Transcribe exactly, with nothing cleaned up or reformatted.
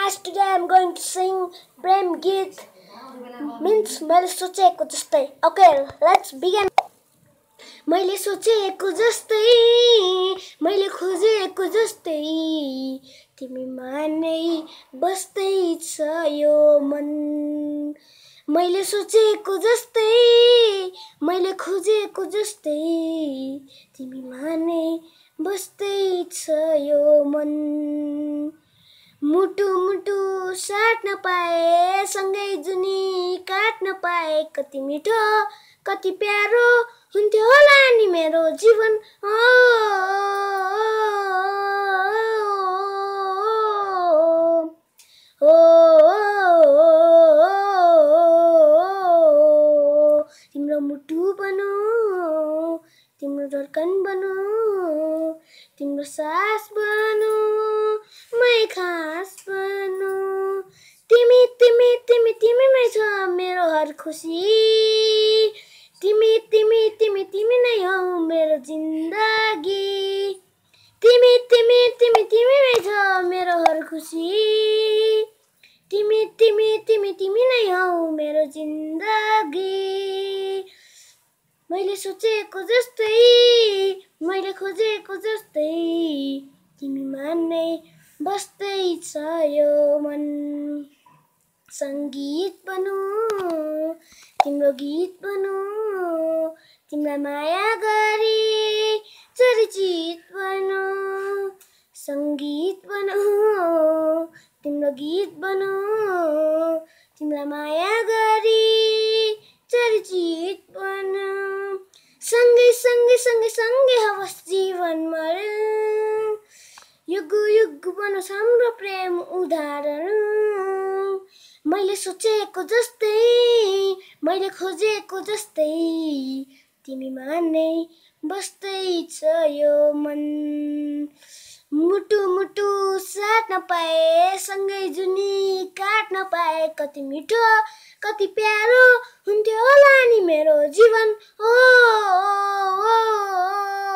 guys, today I'm going to sing Prem Geet. Means मैले सोचेको जस्तै. Okay, let's begin. मैले सोचेको जस्तै, मैले खोजेको जस्तै, तिमीमा नै बस्दै छ यो मन. मैले सोचेको जस्तै, मैले खोजेको जस्तै, तिमीमा नै बस्दै छ यो मन. मुटु मुटु साट्न पाए, सँगै जुनी काट्न पाए, कति मिठो कति प्यारो हुन्थ्यो होला नि मेरो जीवन. ओ ओ तिम्रो मुटु बनो, तिम्रो धड्कन बनो, तिम्रो सास बनो, मै खास बनो. तिमी तिमी तिमी तिमी नै छ मेरो हर खुसी. तिमी तिमी तिमी तिमी नै हौ मेरो जिन्दगी. तिमी तिमी तिमी तिमी नै छ मेरो हर खुसी. तिमी तिमी तिमी तिमी नै हौ मेरो जिन्दगी. मैले सोचेको जस्तै, मैले खोजेको जस्तै, तिमीमा नै बस्दै छ यो मन. संगीत बनो, तिम्रो गीत बनो, तिमीलाई माया गरी चर्चित बनो. संगीत बनो, तिम्रो गीत बनो, तिमीलाई माया गरी चर्चित बनो. सँगै सँगै सँगै सँगै हवस् जीवन मरण. युग युग बनोस् हाम्रो प्रेम उदाहरण. मैले सोचेको जस्तै, मैले खोजेको जस्तै, तिमीमा नै बस्दै छ यो मन. मुटु मुटु साट्न पाए, सँगै जुनी काट्न पाए, कति मिठो कति प्यारो हुन्थ्यो होला नि मेरो जीवन. ओ ओ ओ